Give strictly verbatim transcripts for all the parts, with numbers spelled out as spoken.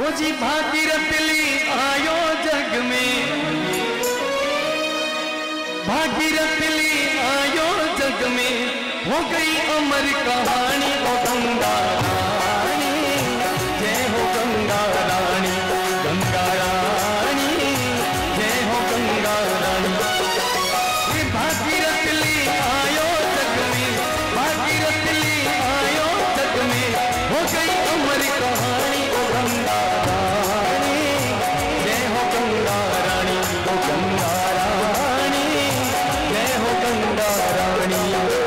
जी भागीरथ ली आयो जग में, भागीरथ ली आयो जग में, हो गई अमर कहानी ओ गंगा रानी, जय हो गंगा रानी, गंगा रानी, जय हो गंगा रानी। ये भागीरथ ली आयो जग में, भागीरथ ली आयो जग में, हो गई अमर कहानी ओ गंगा रानी, जय हो गंगा रानी, ओ गंगा रानी, जय हो गंगा रानी।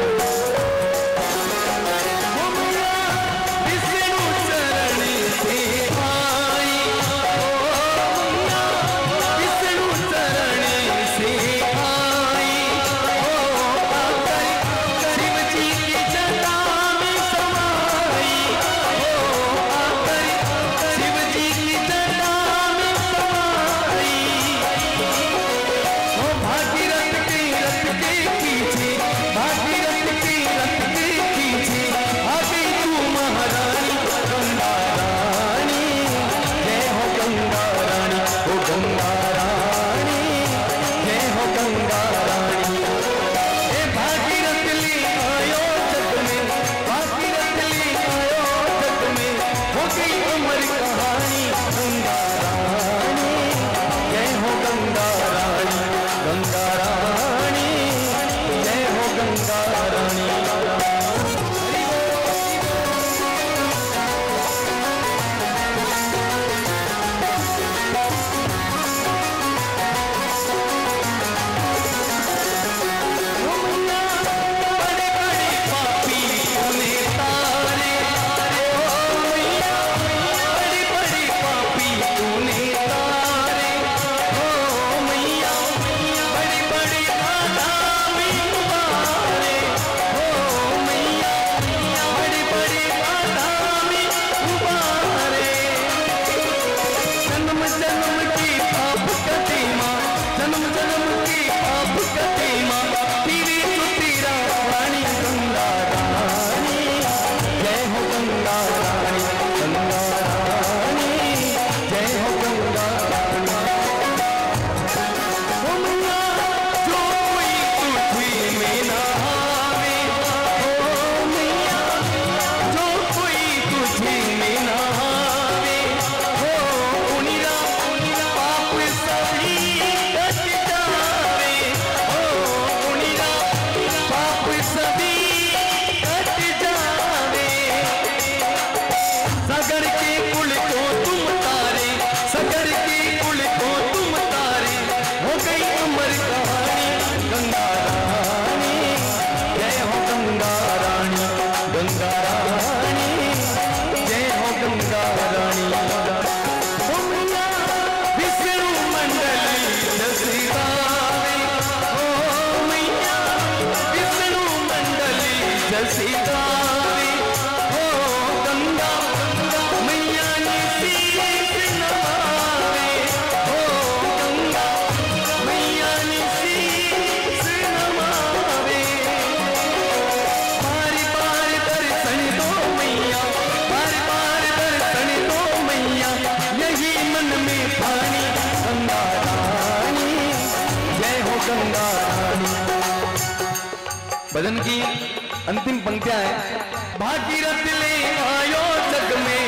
भजन की अंतिम पंक्तियां हैं। भागीरथ ले आयो जग में,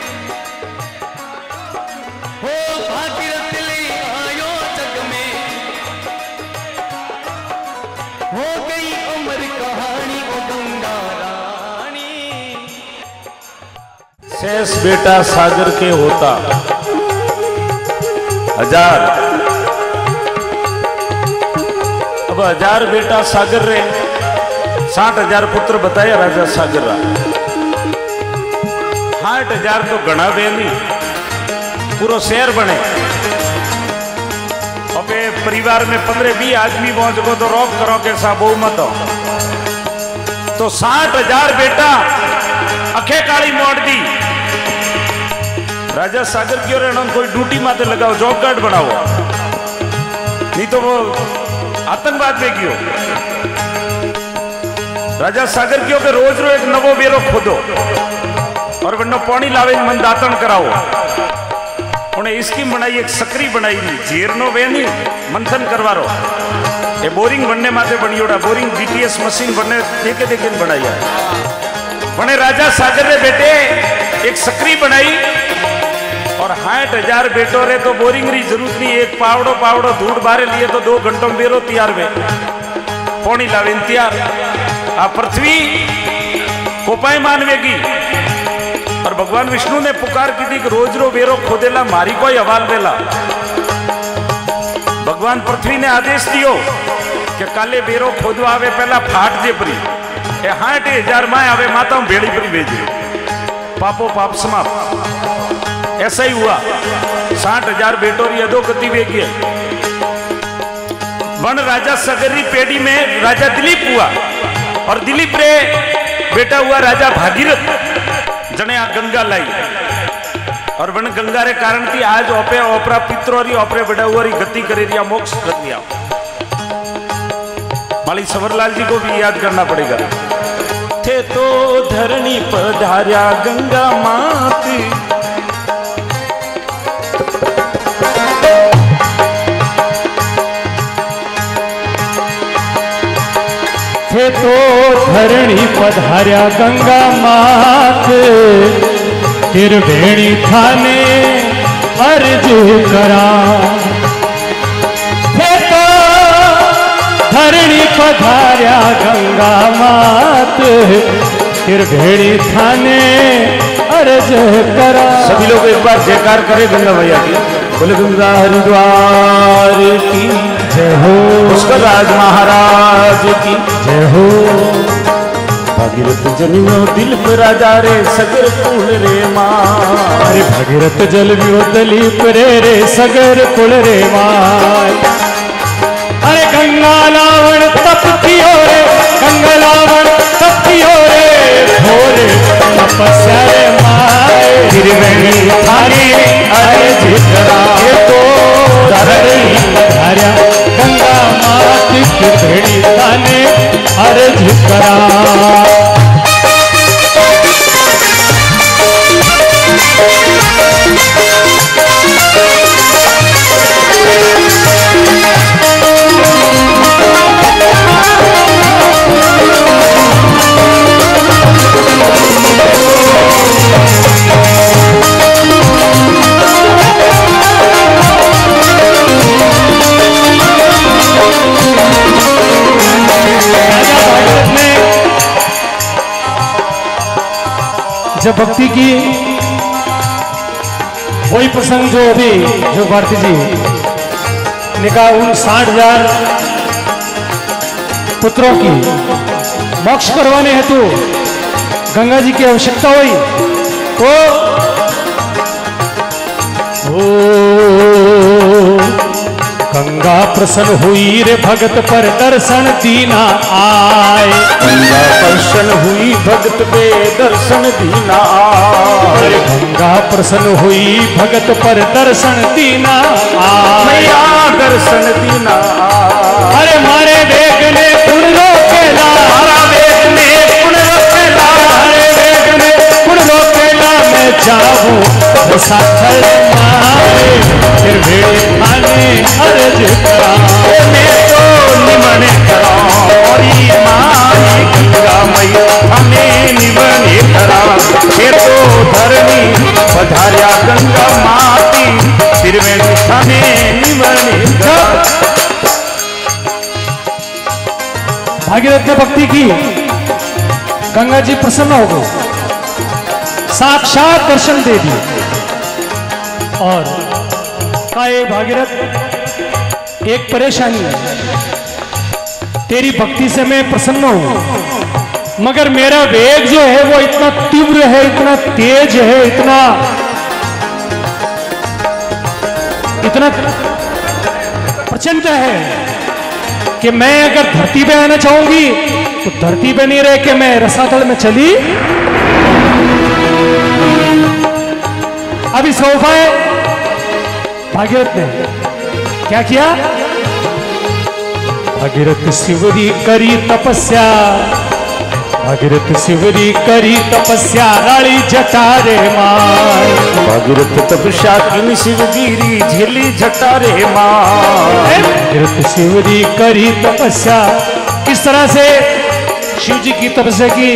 हो भागीरथ ले आयो जग में, हो गई अमर कहानी ओ गंगा रानी। शेष बेटा सागर के होता हजार, अब हजार बेटा सागर रे, साठ हजार पुत्र बताया राजा सागर रा। साठ हजार तो घना बेनी, पूरा शहर बने। अबे परिवार में पंद्रह बीस आदमी पहुंच गो तो रोक करो के सा बहुमत हो, तो साठ हजार बेटा अखे काली मोड़ दी। राजा सागर की ओर कोई ड्यूटी माते लगाओ, जॉब कार्ड बनाओ, नहीं तो वो आतंकवाद में क्यों। राजा सागर क्यों के रोज रोज एक नवो बेरो खोदो और वरना पानी लावे मन दातन कराओ। उन्हें स्कीम बनाई, एक सकरी बनाई दी झीर नो वे नहीं मंथन करवा रो ये बोरिंग बनने माते बनी ओड़ा बोरिंग बीटीएस मशीन बनने देखे देखे बनाई है बने राजा सागर रे बेटे एक सकरी बनाई और साठ हजार बेटो रे तो बोरिंग री जरूरत नहीं, एक पावड़ो पावड़ो धूड़ बारे लिए तो दो घंटों में बेरो तैयार वे पौनी लावेन तैयार। आ पृथ्वी कोपाई मानवेगी और भगवान विष्णु ने पुकार की थी कि रोज रो बेरो खोदेला मारी कोई हवाल वेला। भगवान पृथ्वी ने आदेश दियो कि काले बेरो खोदवा आवे पहला फाट जे परी ए हाट हजार माए आवे माता भेड़ी परी भेजे पापो पाप समाप्त। ऐसा ही हुआ साठ हजार बेटो री अधोगति वेगी। वन राजा सगरी पेड़ी में राजा दिलीप हुआ और दिलीप रे बेटा हुआ राजा भागीरथ जने आ गंगा लाई और वन गंगा रे कारण थी आज ओपे ओपरा पित्रो री ओपरे बड़ा हुआ री गति करे रिया मोक्ष कर दिया। माली सवरलाल जी को भी याद करना पड़ेगा। थे तो धरणी पधार्या गंगा मात थे तो धरणी पधार्या गंगा मात तिर भेणी थाने अर्ज करा। थे तो धरणी पधार्या गंगा मात तिर भेणी थाने अर्ज करा। सभी लोग एक बार जयकार करे गंगा मैया की। बोले गंगा हरिद्वार की जय हो, पुष्कर राज महाराज की जय हो। भागीरथ जनियो दिल पे राजा रे सगर कुल रे माँ। अरे भागीरथ जल वियो दलीप रे रे सगर कुल रे माँ। अरे गंगा लावण तप कियो रे, गंगा लावण तप कियो रे भोरे तपस्या रे माए। त्रिवेणी थारी अर्ज करा तो धरणी पधार्या गंगा मात त्रिवेणी थाने अर्ज करा। जब भक्ति की वही प्रसंग जो अभी जो भारती जी ने कहा उन साठ हजार पुत्रों की मोक्ष करवाने हेतु गंगा जी की आवश्यकता हुई तो ओ गंगा प्रसन्न हुई रे भगत पर दर्शन दीना आए। गंगा प्रसन्न हुई भगत पे दर्शन दीना आए। गंगा प्रसन्न हुई भगत पर दर्शन दीना आए। मैया दर्शन दीना आए। अरे मारे वेग ने गुण रोकेला, हमारा वेग ने गुण रोकेला, मारे वेग ने गुण रोकेला। मैं जाऊं तो साथल मारे फिर भेड़ खाने अर्ज करा। मैं तो निमन करा और ये माई गंगा मैया हमें निमन करा। फिर तो धरणी पधार्या गंगा माती फिर में हमें निमन करा। भागीरथ ने भक्ति की, गंगा जी प्रसन्न हो गए, साक्षात दर्शन दे दिए और कहा भागीरथ एक परेशानी है, तेरी भक्ति से मैं प्रसन्न हूं मगर मेरा वेग जो है वो इतना तीव्र है, इतना तेज है, इतना इतना प्रचंड है कि मैं अगर धरती पे आना चाहूंगी तो धरती पे नहीं रह के मैं रसातल में चली। अभी सोफा है, भागीरथ ने क्या किया? भागीरथ शिवरी करी तपस्या भागीरथ शिवरी करी तपस्या राली जटारे माय। भागीरथ तपस्या की शिवगिरी झेली जटारे माय। भागीरथ शिवरी करी तपस्या, किस तरह से शिव जी की तपस्या की।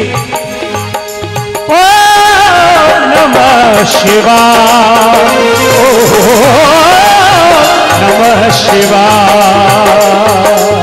ओ नमः शिवाय, ओ नमः शिवाय।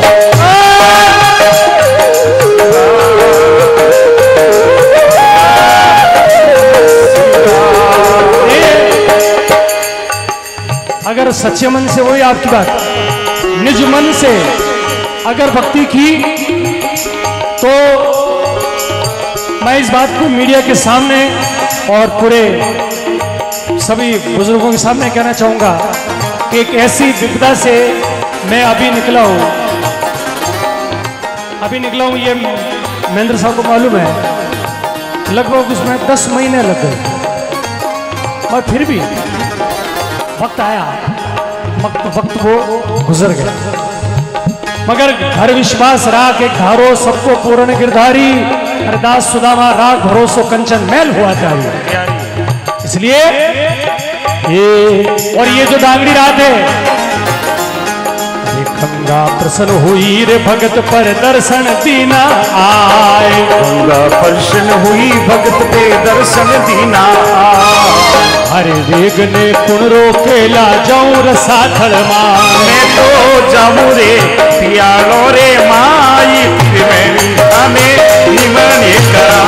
अगर सच्चे मन से, वही आपकी बात, निज मन से अगर भक्ति की, तो मैं इस बात को मीडिया के सामने और पूरे सभी बुजुर्गों के सामने कहना चाहूंगा कि एक ऐसी विपदा से मैं अभी निकला हूं, अभी निकला हूं, ये महेंद्र साहब को मालूम है। लगभग उसमें दस महीने लग गए और फिर भी वक्त आया, वक्त वक्त वो गुजर गया। मगर घर विश्वास राख एक धारो सबको पूर्ण गिरधारी, हरदास सुदामा राख भरोसो कंचन मैल हुआ चाहिए। इसलिए ये और ये जो दांगड़ी रात है, गंगा प्रसन्न हुई रे भगत पर दर्शन दीना आए। गंगा प्रसन्न हुई भगत पे दर्शन दीना आए। हरे वेग ने कुणरो केला जाऊं रसाथल माँ। मैं तो जाऊं रे पियालो रे माई, त्रिवेणी हमें निमने करा।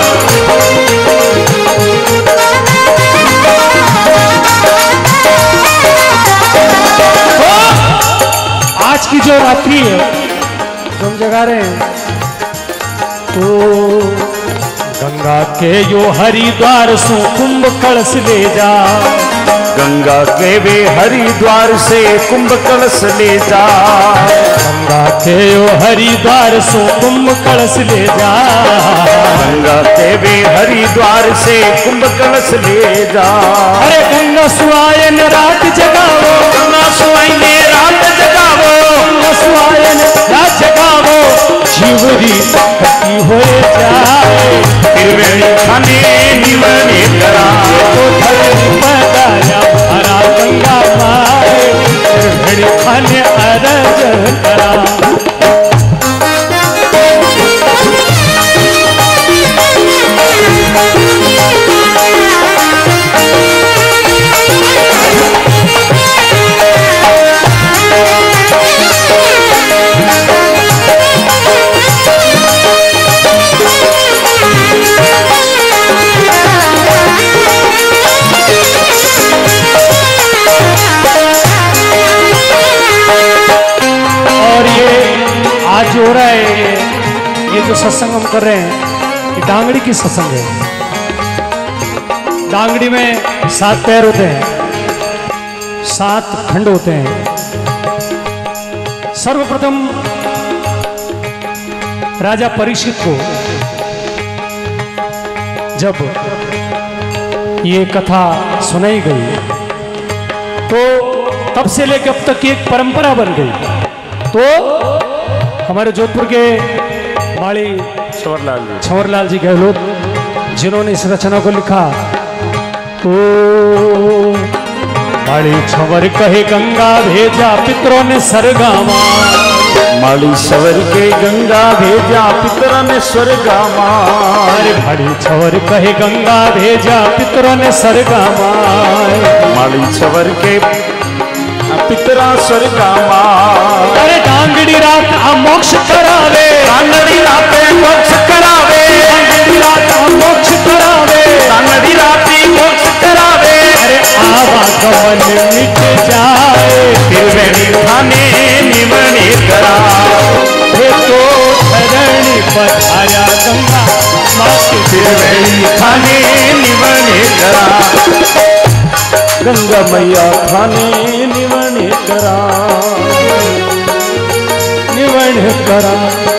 आज की जो रात्रि है जो हम जगा रहे हैं, तो गंगा के यो हरिद्वार सो कुंभ कलश ले जा। गंगा के वे हरिद्वार से कुंभ कलश ले जा। गंगा के यो हरिद्वार सो कुंभ कलश ले जा। गंगा के वे हरिद्वार से कुंभ कलश ले जा। अरे गंगा सुआयन रात जगावो, गंगा सुआयन रात जगावो, गंगा सुआयन रात जगावो, शिवरी कटी होए जाए। त्रिवेणी खाने निमने करा। तो धरती पधारा हरा गंगा माए, त्रिवेणी खाने अरज करा। आज हो रहा है ये, ये जो सत्संग हम कर रहे हैं, ये डांगड़ी की सत्संग है। डांगड़ी में सात पैर होते हैं, सात खंड होते हैं। सर्वप्रथम राजा परीक्षित को जब ये कथा सुनाई गई, तो तब से लेकर अब तक एक परंपरा बन गई। तो हमारे जोधपुर के बाड़ी छवरलाल जी छवरलाल जी गहलोत, जिन्होंने इस रचना को लिखा, तो बाड़ी छवर कहे गंगा भेजा पितरों ने सरगामा। माली सवर के गंगा भेजा पितरों ने स्वर्गामा। अरे बाड़ी छवर कहे गंगा भेजा पितरों ने सरगामा। माली सवर के पितरा स्वर्गामा। अरे डांगड़ी रात मोक्ष करावे, डांगड़ी रात मोक्ष करावे, डांगड़ी रात मोक्ष करावे, डांगड़ी रात मोक्ष करावे। अरे आवागमन मिट जाए, त्रिवेणी खाने निमने करा। हे तो धरणी पधारा गंगा माँ के त्रिवेणी खाने निमने करा। गंगा मैया खाने निमने करा, निवण करा।